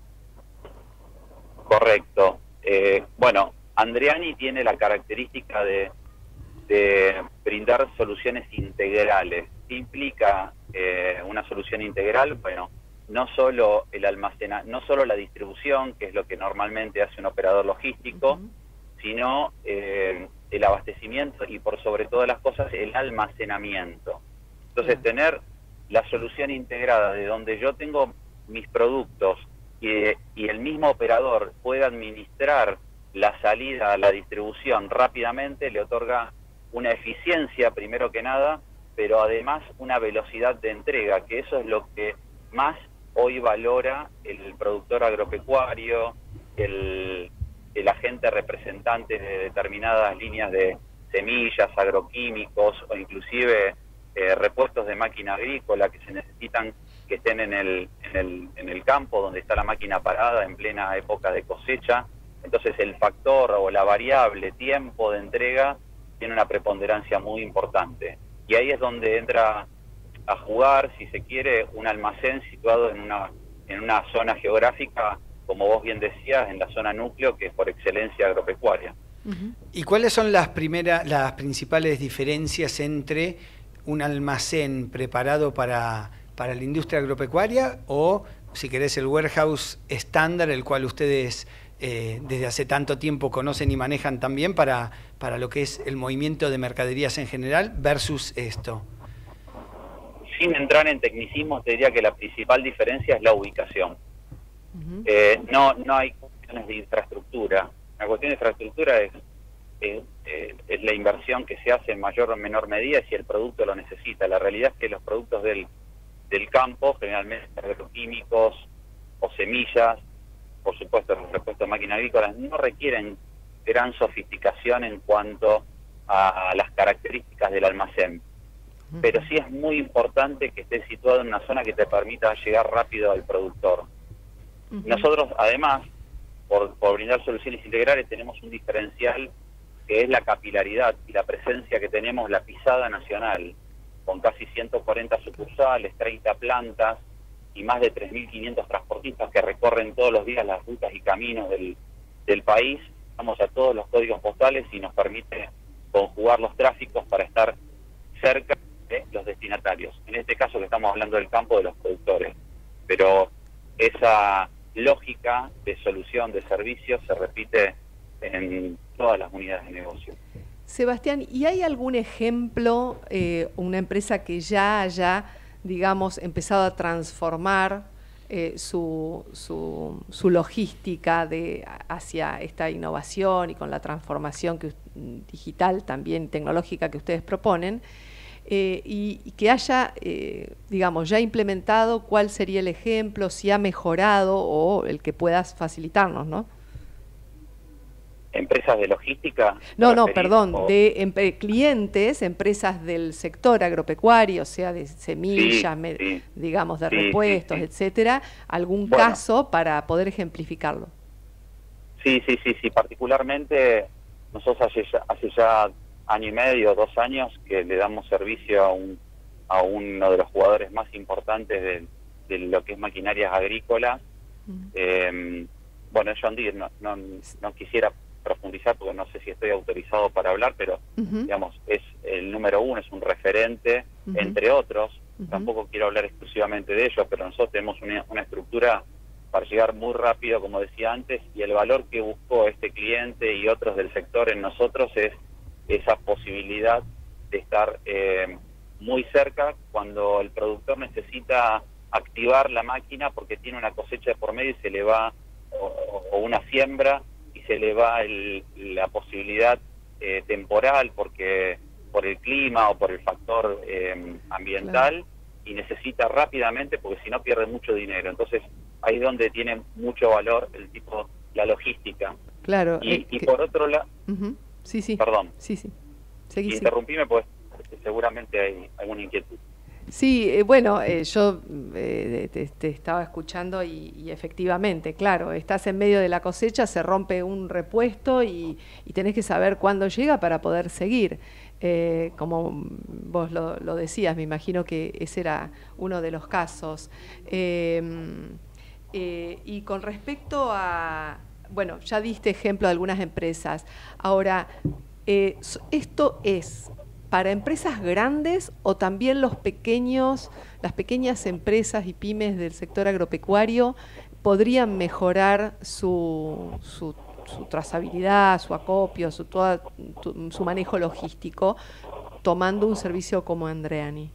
Correcto. Eh, bueno, Andriani tiene la característica de, de brindar soluciones integrales. ¿Qué implica eh, una solución integral? Bueno, no solo el almacena, no solo la distribución, que es lo que normalmente hace un operador logístico, uh-huh. sino eh, el abastecimiento y por sobre todas las cosas el almacenamiento. Entonces uh-huh. tener la solución integrada de donde yo tengo mis productos y, y el mismo operador puede administrar la salida a la distribución rápidamente, le otorga una eficiencia primero que nada, pero además una velocidad de entrega, que eso es lo que más hoy valora el productor agropecuario, el, el agente representante de determinadas líneas de semillas, agroquímicos o inclusive eh, repuestos de máquina agrícola que se necesitan que estén en el, en el, en el campo donde está la máquina parada en plena época de cosecha. Entonces el factor o la variable tiempo de entrega tiene una preponderancia muy importante. Y ahí es donde entra a jugar, si se quiere, un almacén situado en una, en una zona geográfica, como vos bien decías, en la zona núcleo, que es por excelencia agropecuaria. Uh-huh. ¿Y cuáles son las primeras, las principales diferencias entre un almacén preparado para, para la industria agropecuaria o, si querés, el warehouse estándar, el cual ustedes eh, desde hace tanto tiempo conocen y manejan también para, para lo que es el movimiento de mercaderías en general, versus esto? sin entrar en tecnicismos, te diría que la principal diferencia es la ubicación. Uh-huh. eh, no, no hay cuestiones de infraestructura. La cuestión de infraestructura es, es, eh, es la inversión que se hace en mayor o menor medida si el producto lo necesita. La realidad es que los productos del, del campo, generalmente agroquímicos o semillas, por supuesto los repuestos de máquinas agrícolas, no requieren gran sofisticación en cuanto a, a las características del almacén. Uh-huh. Pero sí es muy importante que esté situado en una zona que te permita llegar rápido al productor. Uh-huh. Nosotros, además, por, por brindar soluciones integrales, tenemos un diferencial que es la capilaridad y la presencia que tenemos, la pisada nacional, con casi ciento cuarenta sucursales, treinta plantas y más de tres mil quinientos transportistas que recorren todos los días las rutas y caminos del, del país. Vamos a todos los códigos postales y nos permite conjugar los tráficos para estar cerca de los destinatarios. En este caso que estamos hablando del campo, de los productores. Pero esa lógica de solución de servicios se repite en todas las unidades de negocio. Sebastián, ¿y hay algún ejemplo, eh, una empresa que ya haya, digamos, empezado a transformar eh, su, su, su logística de, hacia esta innovación y con la transformación que, digital también, tecnológica que ustedes proponen, eh, y, y que haya, eh, digamos, ya implementado? ¿Cuál sería el ejemplo? Si ha mejorado o el que puedas facilitarnos, ¿no? ¿Empresas de logística? No, no, perdón, o... de em clientes, empresas del sector agropecuario, o sea, de semillas, sí, sí. digamos, de sí, repuestos, sí, sí. etcétera. ¿Algún bueno, caso para poder ejemplificarlo? Sí, sí, sí, sí. Particularmente, nosotros hace ya, hace ya año y medio, dos años, que le damos servicio a, un, a uno de los jugadores más importantes de, de lo que es maquinarias agrícolas. Mm. Eh, bueno, John Deere, no, no, no quisiera profundizar porque no sé si estoy autorizado para hablar, pero uh-huh. digamos, es el número uno, es un referente, uh-huh. entre otros. Uh-huh. Tampoco quiero hablar exclusivamente de ellos, pero nosotros tenemos una, una estructura para llegar muy rápido, como decía antes, y el valor que buscó este cliente y otros del sector en nosotros es esa posibilidad de estar eh, muy cerca cuando el productor necesita activar la máquina porque tiene una cosecha de por medio y se le va, o, o una siembra, y se le va el, la posibilidad eh, temporal porque por el clima o por el factor eh, ambiental, claro. y necesita rápidamente porque si no pierde mucho dinero. Entonces ahí es donde tiene mucho valor el tipo, la logística. Claro. Y, eh, y que... por otro lado, uh-huh. sí, sí. Perdón. Sí, sí. Seguí, interrumpime, pues seguramente hay alguna inquietud. Sí, eh, bueno, eh, yo eh, te, te estaba escuchando y, y efectivamente, claro, estás en medio de la cosecha, se rompe un repuesto y, y tenés que saber cuándo llega para poder seguir. Eh, como vos lo, lo decías, me imagino que ese era uno de los casos. Eh, eh, y con respecto a, bueno, ya diste ejemplo de algunas empresas. Ahora, eh, ¿esto es para empresas grandes o también los pequeños, las pequeñas empresas y pymes del sector agropecuario podrían mejorar su, su, su trazabilidad, su acopio, su, toda, tu, su manejo logístico tomando un servicio como Andreani?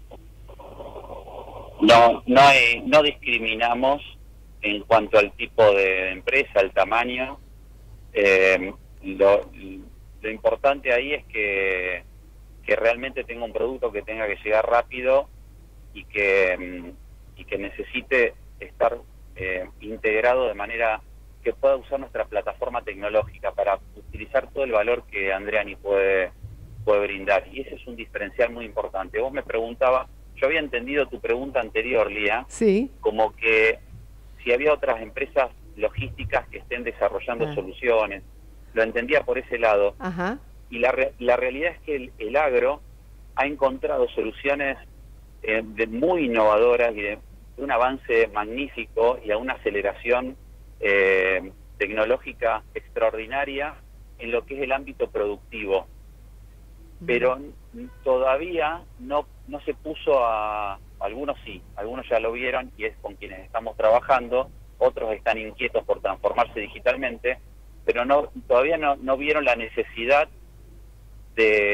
No, no, hay, no discriminamos en cuanto al tipo de empresa, el tamaño. Eh, lo, lo importante ahí es que que realmente tenga un producto que tenga que llegar rápido y que, y que necesite estar eh, integrado de manera que pueda usar nuestra plataforma tecnológica para utilizar todo el valor que Andreani puede, puede brindar. Y ese es un diferencial muy importante. Vos me preguntabas, yo había entendido tu pregunta anterior, Lía, sí. como que si había otras empresas logísticas que estén desarrollando ah. soluciones. Lo entendía por ese lado. Ajá. Y la, re la realidad es que el, el agro ha encontrado soluciones eh, de muy innovadoras y de, de un avance magnífico y a una aceleración eh, tecnológica extraordinaria en lo que es el ámbito productivo. Pero todavía no, no se puso a... Algunos sí, algunos ya lo vieron y es con quienes estamos trabajando, otros están inquietos por transformarse digitalmente, pero no todavía no, no vieron la necesidad de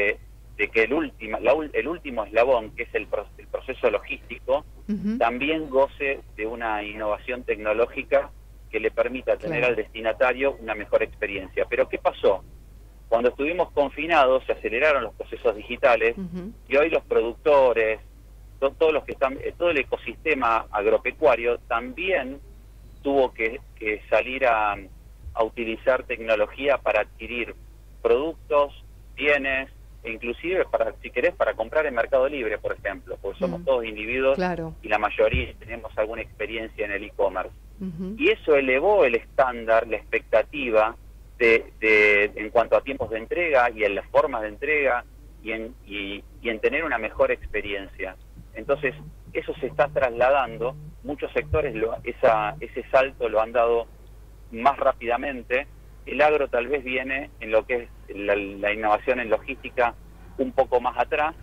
de que el último, la, el último eslabón, que es el, pro, el proceso logístico, uh-huh. también goce de una innovación tecnológica que le permita tener claro. al destinatario una mejor experiencia. Pero ¿qué pasó? Cuando estuvimos confinados se aceleraron los procesos digitales uh-huh. y hoy los productores, to, todos los que están, todo el ecosistema agropecuario también tuvo que, que salir a, a utilizar tecnología para adquirir productos, bienes, e inclusive para, si querés, para comprar en Mercado Libre, por ejemplo, porque somos mm. todos individuos claro. y la mayoría tenemos alguna experiencia en el e-commerce. Uh-huh. Y eso elevó el estándar, la expectativa de, de en cuanto a tiempos de entrega y en las formas de entrega y en, y, y en tener una mejor experiencia. Entonces, eso se está trasladando, muchos sectores lo, esa, ese salto lo han dado más rápidamente. El agro tal vez viene en lo que es la, la innovación en logística un poco más atrás,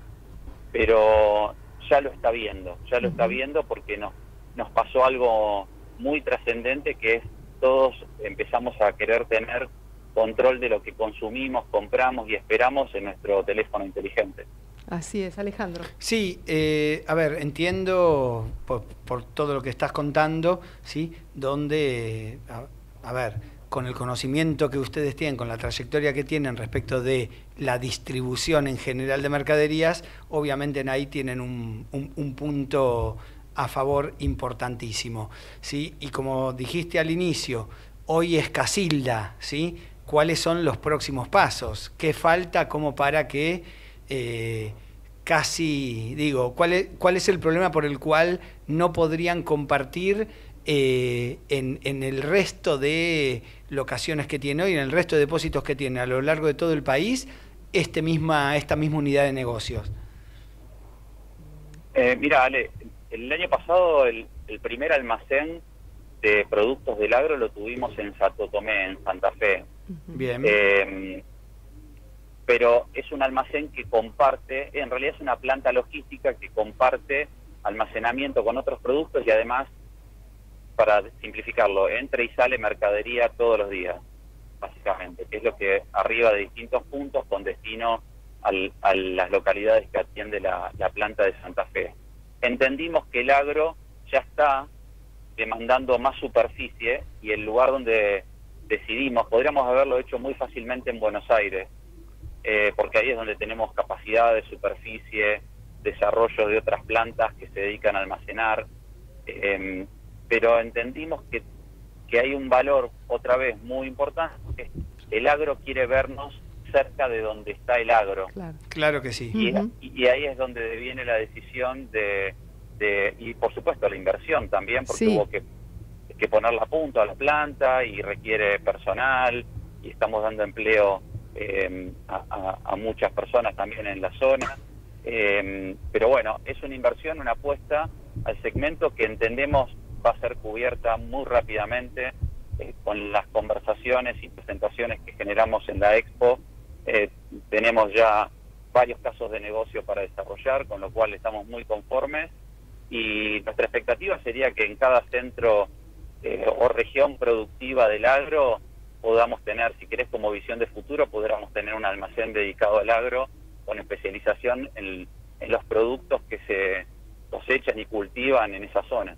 pero ya lo está viendo, ya lo uh-huh. está viendo porque nos, nos pasó algo muy trascendente, que es todos empezamos a querer tener control de lo que consumimos, compramos y esperamos en nuestro teléfono inteligente. Así es, Alejandro. Sí, eh, a ver, entiendo por, por todo lo que estás contando, ¿sí? Donde, a, a ver... con el conocimiento que ustedes tienen, con la trayectoria que tienen respecto de la distribución en general de mercaderías, obviamente ahí tienen un, un, un punto a favor importantísimo, ¿sí? Y como dijiste al inicio, hoy es Casilda, ¿sí? ¿Cuáles son los próximos pasos? ¿Qué falta como para que eh, casi, digo, ¿cuál es, cuál es el problema por el cual no podrían compartir Eh, en, en el resto de locaciones que tiene hoy, en el resto de depósitos que tiene a lo largo de todo el país, este misma, esta misma unidad de negocios? Eh, mira, Ale, el año pasado el, el primer almacén de productos del agro lo tuvimos en Santo Tomé, en Santa Fe. Bien. Eh, pero es un almacén que comparte, en realidad es una planta logística que comparte almacenamiento con otros productos y además, para simplificarlo, entra y sale mercadería todos los días, básicamente, que es lo que arriba de distintos puntos con destino al, a las localidades que atiende la, la planta de Santa Fe. Entendimos que el agro ya está demandando más superficie y el lugar donde decidimos, podríamos haberlo hecho muy fácilmente en Buenos Aires, eh, porque ahí es donde tenemos capacidad de superficie, desarrollo de otras plantas que se dedican a almacenar, eh, pero entendimos que, que hay un valor, otra vez, muy importante. El agro quiere vernos cerca de donde está el agro. Claro, claro que sí. Y, uh-huh. y, y ahí es donde viene la decisión de, de y por supuesto la inversión también, porque sí. hubo que, que ponerla a punto a la planta y requiere personal, y estamos dando empleo eh, a, a, a muchas personas también en la zona. Eh, pero bueno, es una inversión, una apuesta al segmento que entendemos va a ser cubierta muy rápidamente eh, con las conversaciones y presentaciones que generamos en la Expo. Eh, tenemos ya varios casos de negocio para desarrollar, con lo cual estamos muy conformes, y nuestra expectativa sería que en cada centro eh, o región productiva del agro podamos tener, si querés como visión de futuro, podamos tener un almacén dedicado al agro con especialización en, en los productos que se cosechan y cultivan en esa zona.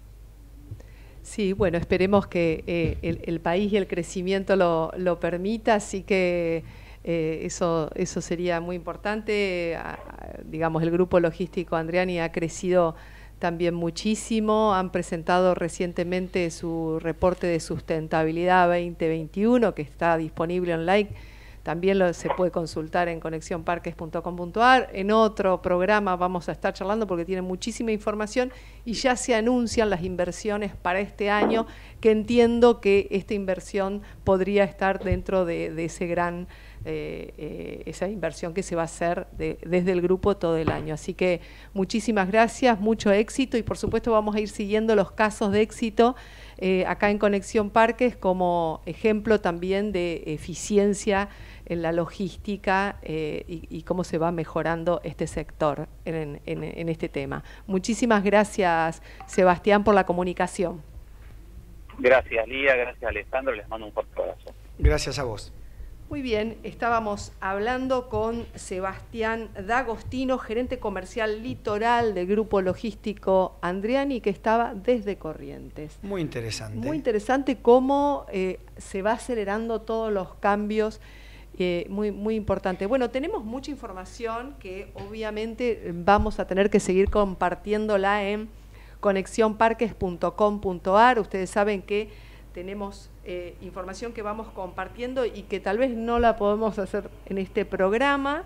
Sí, bueno, esperemos que eh, el, el país y el crecimiento lo, lo permita, así que eh, eso, eso sería muy importante. A, a, digamos, el grupo logístico Andriani ha crecido también muchísimo, han presentado recientemente su reporte de sustentabilidad veinte veintiuno, que está disponible online. También lo, se puede consultar en conexión parques punto com punto a r. En otro programa vamos a estar charlando porque tiene muchísima información y ya se anuncian las inversiones para este año, que entiendo que esta inversión podría estar dentro de, de ese gran, eh, eh, esa inversión que se va a hacer de, desde el grupo todo el año. Así que muchísimas gracias, mucho éxito, y por supuesto vamos a ir siguiendo los casos de éxito eh, acá en Conexión Parques como ejemplo también de eficiencia en la logística eh, y, y cómo se va mejorando este sector en, en, en este tema. Muchísimas gracias, Sebastián, por la comunicación. Gracias, Lía, gracias, Alejandro, les mando un fuerte abrazo. Gracias a vos. Muy bien, estábamos hablando con Sebastián D'Agostino, gerente comercial litoral del grupo logístico Andriani, que estaba desde Corrientes. Muy interesante. Muy interesante cómo eh, se va acelerando todos los cambios, eh, muy, muy importante. Bueno, tenemos mucha información que obviamente vamos a tener que seguir compartiéndola en conexión parques punto com punto a r. Ustedes saben que tenemos eh, información que vamos compartiendo y que tal vez no la podemos hacer en este programa.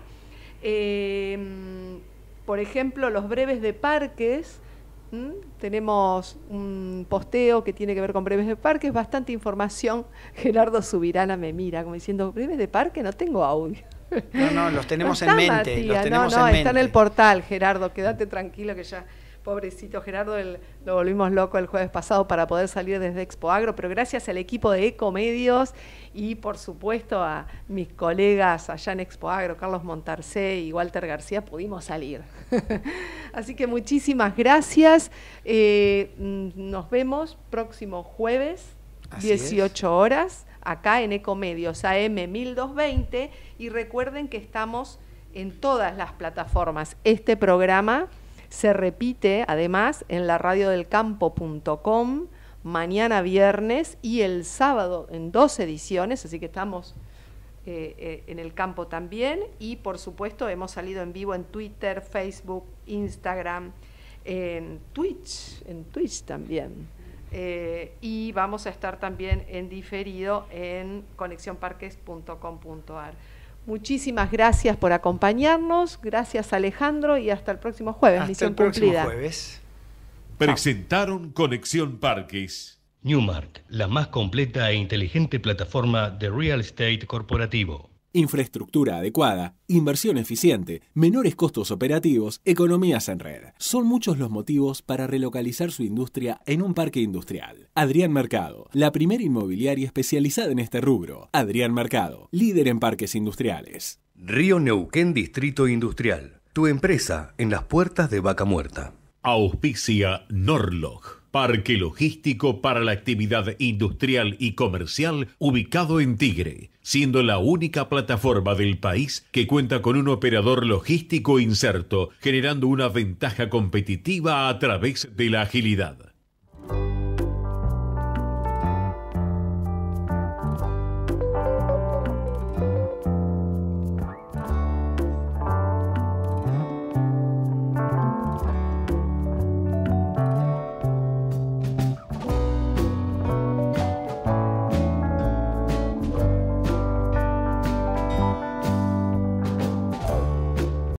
Eh, por ejemplo, los breves de parques. ¿Mm? Tenemos un posteo que tiene que ver con breves de parques, bastante información. Gerardo Subirana me mira como diciendo, ¿breves de parque? No tengo audio. No, no, los tenemos no en está, mente. Matías, Los tenemos no, no, en está mente. en el portal, Gerardo, quédate tranquilo que ya... Pobrecito Gerardo, el, lo volvimos loco el jueves pasado para poder salir desde Expo Agro, pero gracias al equipo de Ecomedios y por supuesto a mis colegas allá en Expo Agro, Carlos Montarcé y Walter García, pudimos salir. Así que muchísimas gracias. Eh, nos vemos próximo jueves, Así dieciocho horas, acá en Ecomedios A M mil doscientos veinte, y recuerden que estamos en todas las plataformas. Este programa se repite además en la radio del campo punto com mañana viernes y el sábado en dos ediciones, así que estamos eh, eh, en el campo también, y por supuesto hemos salido en vivo en Twitter, Facebook, Instagram, en Twitch, en Twitch también. Eh, y vamos a estar también en diferido en conexión parques punto com punto a r. Muchísimas gracias por acompañarnos, gracias Alejandro y hasta el próximo jueves. Hasta Misión el próximo cumplida. jueves. Presentaron Conexión Parques. Newmark, la más completa e inteligente plataforma de real estate corporativo. Infraestructura adecuada, inversión eficiente, menores costos operativos, economías en red. Son muchos los motivos para relocalizar su industria en un parque industrial. Adrián Mercado, la primera inmobiliaria especializada en este rubro. Adrián Mercado, líder en parques industriales. Río Neuquén Distrito Industrial. Tu empresa en las puertas de Vaca Muerta. Auspicia Norlog, parque logístico para la actividad industrial y comercial ubicado en Tigre, siendo la única plataforma del país que cuenta con un operador logístico inserto, generando una ventaja competitiva a través de la agilidad.